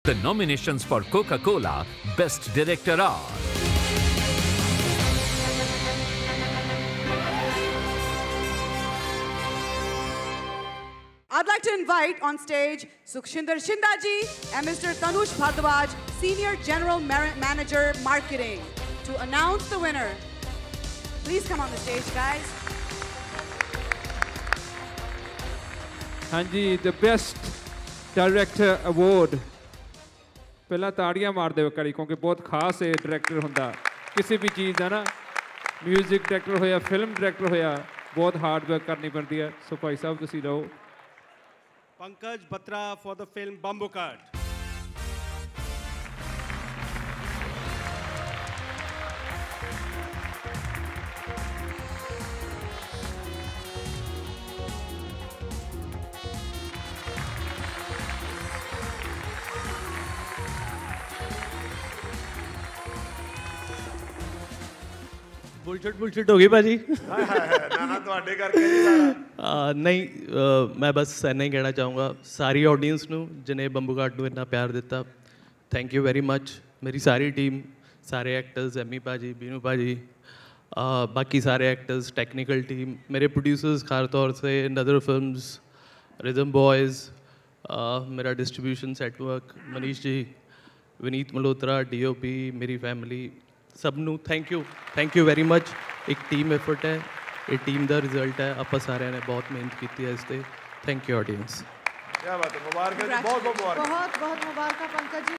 The nominations for Coca-Cola Best Director are I'd like to invite on stage Sukhshinder Shinda ji and Mr. Tanush Bhardwaj, Senior General Manager Marketing, to announce the winner. Please come on the stage, guys. हाँ जी, the Best Director Award. पहला ताड़ियां मार दे कड़ी क्योंकि बहुत खास है director होंदा किसी भी चीज़ का ना म्यूजिक डायरेक्टर होया फिल्म डायरेक्टर होया बहुत हार्ड वर्क करनी पड़ती है सो भाई साहब तुसी रहो Pankaj Batra for the film Bamboo Cart. Bullshit हो गई भाजी ना ਤੁਹਾਡੇ ਕਰਕੇ ਨਹੀਂ ਸਾਰਾ नहीं मैं बस इन्ना ही कहना चाहूँगा सारी ऑडियंस ਨੂੰ जिन्हें ਬੰਬੂ ਕਾਟ ਨੂੰ इतना प्यार दिता थैंक यू वेरी मच मेरी सारी टीम सारे एक्टर्स एमी भाजी बीनू भाजी बाकी सारे एक्टर्स टेक्निकल टीम मेरे प्रोड्यूसर्स खास तौर से नदर फिल्म्स रिदम बॉयज़ मेरा distribution network Manish ji Vineet Malhotra DOP मेरी फैमिली सबनू थैंक यू वेरी मच एक टीम एफर्ट है ये टीम का रिजल्ट है आप सारे ने बहुत मेहनत की है इससे थैंक यू ऑडियंस क्या बात है मुबारक बहुत बहुत मुबारक बहुत बहुत मुबारक पंकज जी।